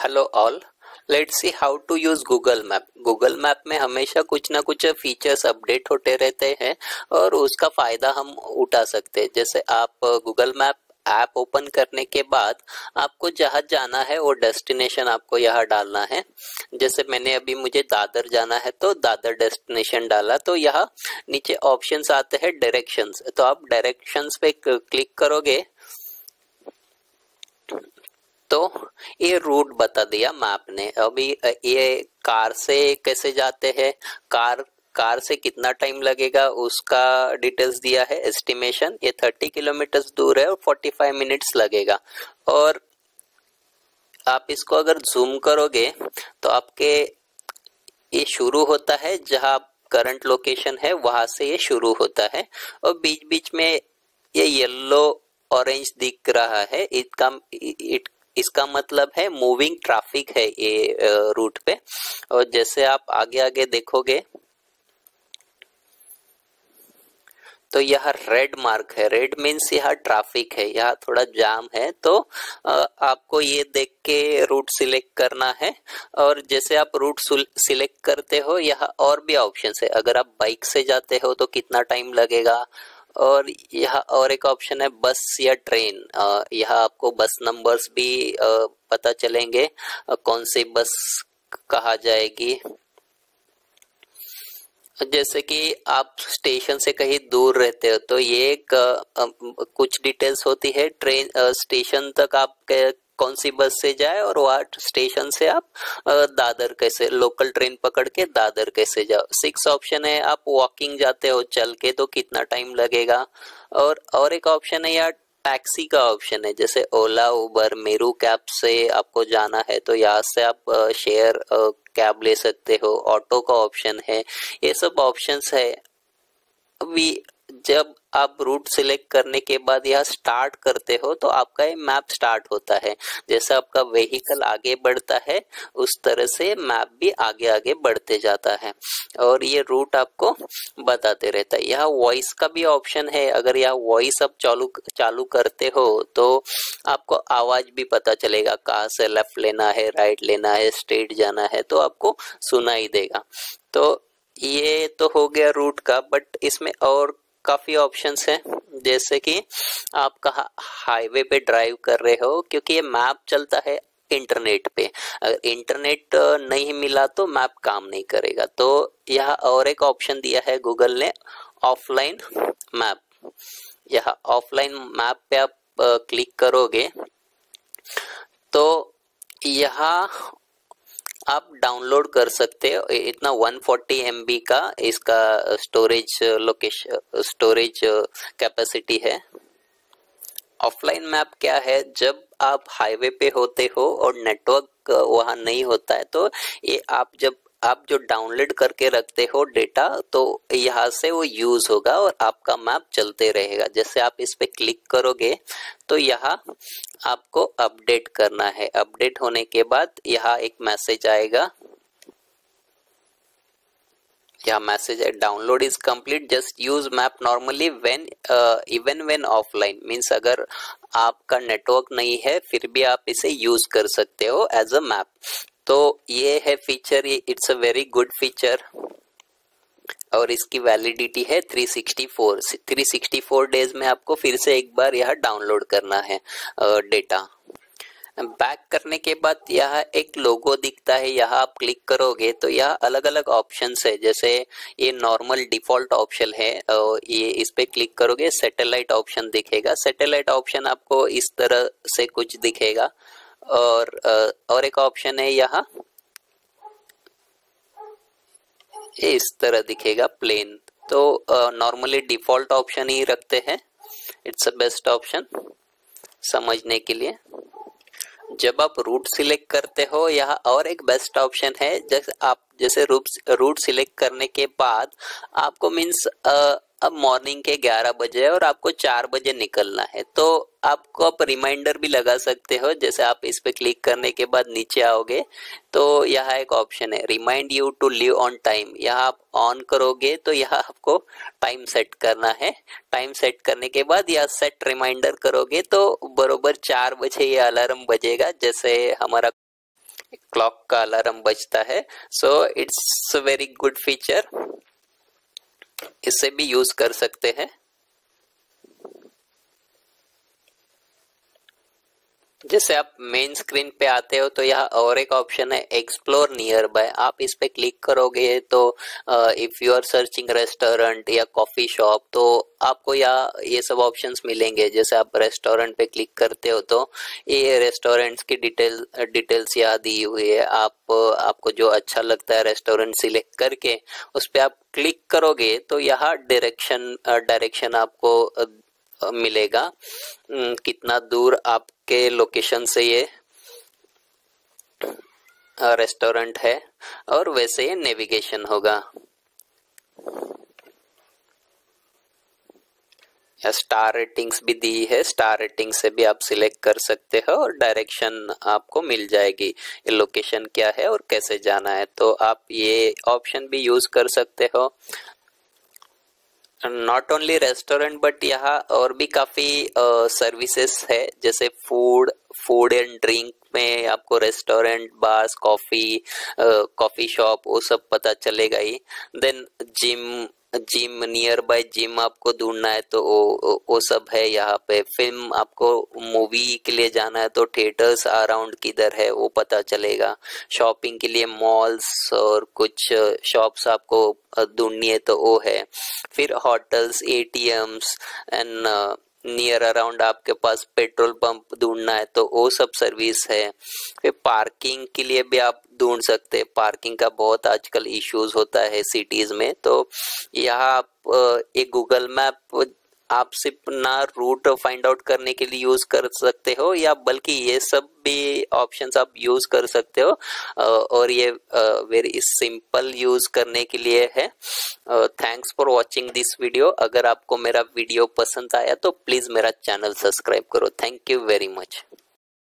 Hello all, let's see how to use Google map. Google map में हमेशा कुछ ना कुछ फीचर्स अपडेट होते रहते हैं और उसका फायदा हम उठा सकते हैं। जैसे आप गूगल मैप ऐप ओपन करने के बाद आपको जहाँ जाना है वो डेस्टिनेशन आपको यहाँ डालना है। जैसे मुझे दादर जाना है तो दादर डेस्टिनेशन डाला, तो यहाँ नीचे ऑप्शंस आते हैं डायरेक्शंस, तो आप डायरेक्शंस पे क्लिक करोगे तो ये रूट बता दिया मैप ने। अभी ये कार से कैसे जाते हैं, कार से कितना टाइम लगेगा उसका डिटेल्स दिया है, एस्टिमेशन। ये 30 किलोमीटर दूर है और 45 मिनट्स लगेगा। और आप इसको अगर जूम करोगे तो आपके ये शुरू होता है जहां करंट लोकेशन है, वहां से ये शुरू होता है और बीच बीच में ये येलो ऑरेंज दिख रहा है। इसका मतलब है मूविंग ट्रैफिक है ये रूट पे। और जैसे आप आगे आगे देखोगे तो यह रेड मार्क है, रेड मीन्स यहाँ ट्रैफिक है, यहाँ थोड़ा जाम है। तो आपको ये देख के रूट सिलेक्ट करना है। और जैसे आप रूट सिलेक्ट करते हो, यहाँ और भी ऑप्शन है। अगर आप बाइक से जाते हो तो कितना टाइम लगेगा, और यहाँ और एक ऑप्शन है बस या ट्रेन। यहाँ आपको बस नंबर्स भी पता चलेंगे, कौन सी बस कहाँ जाएगी। जैसे कि आप स्टेशन से कहीं दूर रहते हो तो ये कुछ डिटेल्स होती है। ट्रेन स्टेशन तक आप कौन सी बस से जाए और वहाँ स्टेशन से आप दादर कैसे, लोकल ट्रेन पकड़ के दादर कैसे जाओ। 6 ऑप्शन है, आप वॉकिंग जाते हो चल के तो कितना टाइम लगेगा। और एक ऑप्शन है यार टैक्सी का ऑप्शन है, जैसे ओला, उबर, मेरू कैब से आपको जाना है तो यहाँ से आप शेयर कैब ले सकते हो। ऑटो का ऑप्शन है, ये सब ऑप्शंस है। अभी जब आप रूट सिलेक्ट करने के बाद यहाँ स्टार्ट करते हो तो आपका ये मैप स्टार्ट होता है। जैसे आपका व्हीकल आगे बढ़ता है उस तरह से मैप भी आगे आगे बढ़ते जाता है और ये रूट आपको बताते रहता है। यहाँ वॉइस का भी ऑप्शन है, अगर यहाँ वॉइस आप चालू करते हो तो आपको आवाज भी पता चलेगा, कहाँ से लेफ्ट लेना है, राइट लेना है, स्ट्रेट जाना है, तो आपको सुनाई देगा। तो ये तो हो गया रूट का, बट इसमें और काफी ऑप्शंस हैं। जैसे कि आप कहाँ हाईवे पे ड्राइव कर रहे हो, क्योंकि ये मैप चलता है इंटरनेट पे। अगर इंटरनेट नहीं मिला तो मैप काम नहीं करेगा। तो यहाँ और एक ऑप्शन दिया है गूगल ने, ऑफलाइन मैप। यहाँ ऑफलाइन मैप पे आप क्लिक करोगे तो यहाँ आप डाउनलोड कर सकते हो। इतना 140 MB का इसका स्टोरेज कैपेसिटी है। ऑफलाइन मैप क्या है, जब आप हाईवे पे होते हो और नेटवर्क वहां नहीं होता है तो ये आप जो डाउनलोड करके रखते हो डेटा, तो यहाँ से वो यूज होगा और आपका मैप चलते रहेगा। जैसे आप इस पे क्लिक करोगे तो यहाँ आपको अपडेट करना है। अपडेट होने के बाद यहाँ एक मैसेज आएगा, यहाँ मैसेज है download is complete, just use map normally when even when offline. Means अगर आपका नेटवर्क नहीं है फिर भी आप इसे यूज कर सकते हो एज अ मैप। तो ये है feature, it's a very good feature और इसकी वैलिडिटी है 364 डेज में आपको फिर से एक बार यह डाउनलोड करना है डेटा। बैक करने के बाद यहाँ एक लोगो दिखता है, यहाँ आप क्लिक करोगे तो यहाँ अलग अलग ऑप्शंस है। जैसे ये नॉर्मल डिफॉल्ट ऑप्शन है, ये इस पे क्लिक करोगे सैटेलाइट ऑप्शन दिखेगा। सैटेलाइट ऑप्शन आपको इस तरह से कुछ दिखेगा। और एक ऑप्शन है यहाँ इस तरह दिखेगा प्लेन। तो नॉर्मली डिफॉल्ट ऑप्शन ही रखते हैं, इट्स अ बेस्ट ऑप्शन समझने के लिए। जब आप रूट सिलेक्ट करते हो यहाँ और एक बेस्ट ऑप्शन है, जैसे रूट सिलेक्ट करने के बाद आपको मीन्स अब मॉर्निंग के 11 बजे और आपको 4 बजे निकलना है, तो आपको आप रिमाइंडर भी लगा सकते हो। जैसे आप इस पे क्लिक करने के बाद नीचे आओगे तो यहाँ एक ऑप्शन है remind you to leave on time, यहाँ आप ऑन करोगे तो यहाँ आपको टाइम सेट करना है। टाइम सेट करने के बाद या सेट रिमाइंडर करोगे तो बरोबर 4 बजे ये अलार्म बजेगा। जैसे हमारा क्लॉक का अलार्म बजता है। So it's very good feature, इसे भी यूज कर सकते हैं। जैसे आप मेन स्क्रीन पे आते हो तो यहाँ और एक ऑप्शन है एक्सप्लोर नियर बाय। आप इस पे क्लिक करोगे तो if you are searching restaurant या कॉफी शॉप तो आपको यहाँ ये सब ऑप्शंस मिलेंगे। जैसे आप रेस्टोरेंट पे क्लिक करते हो तो ये रेस्टोरेंट्स की डिटेल्स यहाँ दी हुई है। आपको जो अच्छा लगता है रेस्टोरेंट सिलेक्ट करके उस पे आप क्लिक करोगे तो यहाँ डायरेक्शन आपको मिलेगा, कितना दूर आपके लोकेशन से ये रेस्टोरेंट है, और वैसे ये नेविगेशन होगा। या स्टार रेटिंग्स भी दी है, स्टार रेटिंग से भी आप सिलेक्ट कर सकते हो और डायरेक्शन आपको मिल जाएगी, ये लोकेशन क्या है और कैसे जाना है। तो आप ये ऑप्शन भी यूज कर सकते हो। नॉट ओनली रेस्टोरेंट बट यहाँ और भी काफी सर्विसेज है, जैसे फूड एंड ड्रिंक में आपको रेस्टोरेंट, बार्स, कॉफी शॉप वो सब पता चलेगा ही। Then gym near by gym आपको ढूंढना है तो वो सब है यहाँ पे। फिल्म आपको मूवी के लिए जाना है तो थिएटर्स अराउंड किधर है वो पता चलेगा। शॉपिंग के लिए मॉल्स और कुछ शॉप्स आपको ढूंढनी है तो वो है। फिर hotels, ATMs and near around आपके पास पेट्रोल पंप ढूंढना है तो वो सब सर्विस है। फिर पार्किंग के लिए भी आप ढूंढ सकते हैं, पार्किंग का बहुत आजकल इश्यूज होता है सिटीज में। तो यहाँ आप एक गूगल मैप आप सिर्फ ना रूट फाइंड आउट करने के लिए यूज कर सकते हो, या बल्कि ये सब भी ऑप्शंस आप यूज कर सकते हो। और ये वेरी सिंपल यूज करने के लिए है। Thanks for watching this video. अगर आपको मेरा वीडियो पसंद आया तो प्लीज मेरा चैनल सब्सक्राइब करो। Thank you very much.